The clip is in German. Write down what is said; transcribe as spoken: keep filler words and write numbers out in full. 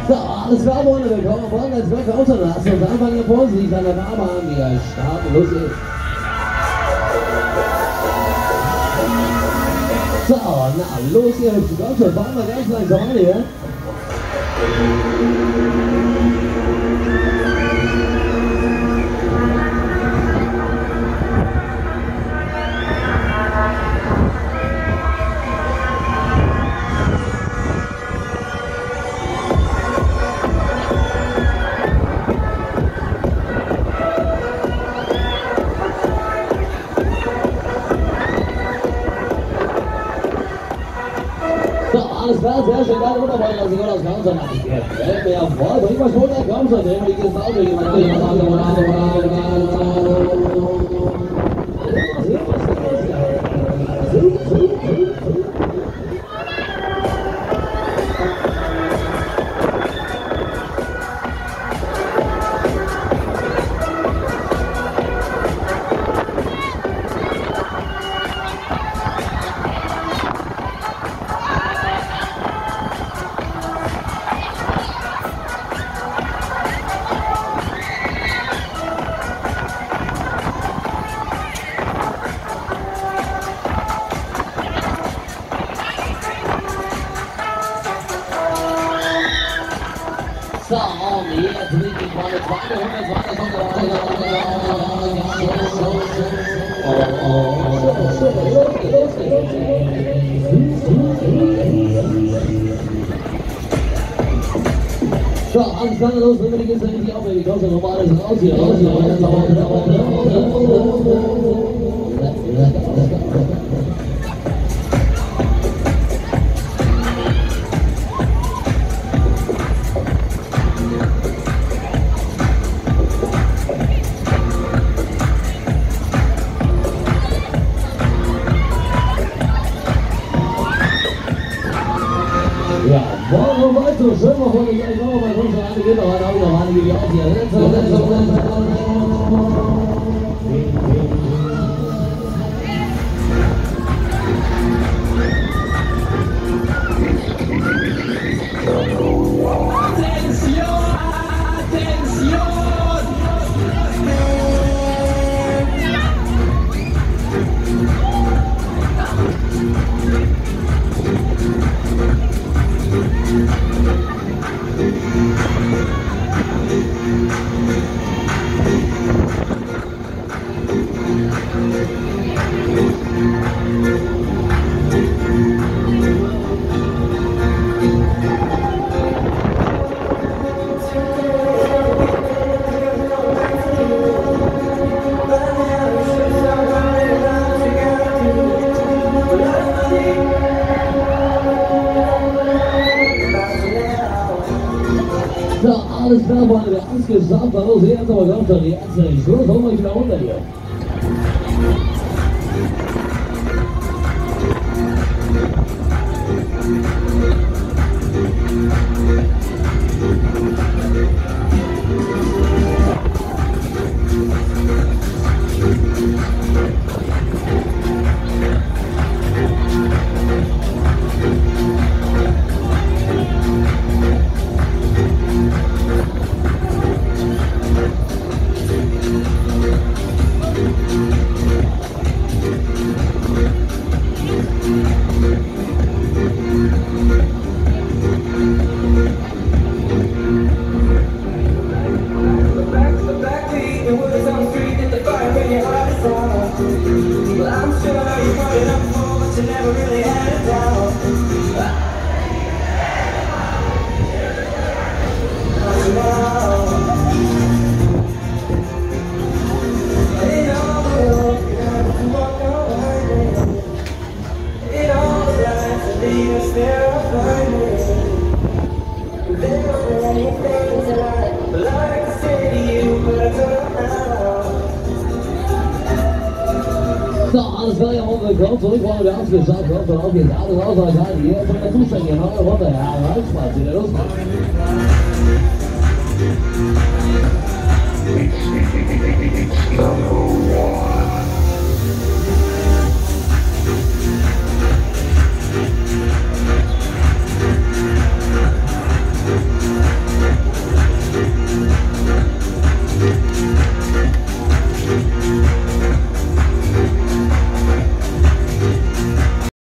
So, alles klar, Freunde, willkommen auf Offride, als Werke außerlassen und anfangen hier vorsichtig an der Fahrbahn. Wir starten, los geht's. So, na, los hier, hübsche Gott, schon fahren wir ganz langsam an hier. Alles klar, sehr schön, geile Unterbreiter, dass ich das Ganze nach ich gefällt mir ja voll. Bring mal schon, der kommt schon, drehen wir die Kiste auf, so, jetzt liegt die Quali zweihundert, so, alles klar, los, wenn wir die Kiste richtig aufnehmen, die kommt ja nochmal alles raus hier, raus hier, ja, warum weißt du, schön mal von euch, ich glaube, bei uns eine geht noch eine, habe ich noch eine, die auch hier. So, alles klar, Freunde, wir haben es geschafft. Los, jetzt aber kommt schon die erste Schluss. Holen wir wieder runter hier. So, alles klar, ja, willkommen zurück, Freunde, wir haben es geschafft, hört schon auf, jetzt alles raus, euch halt, hier ist der Zustand, hier, machen wir runter, ja, halt, Spaß, wieder los.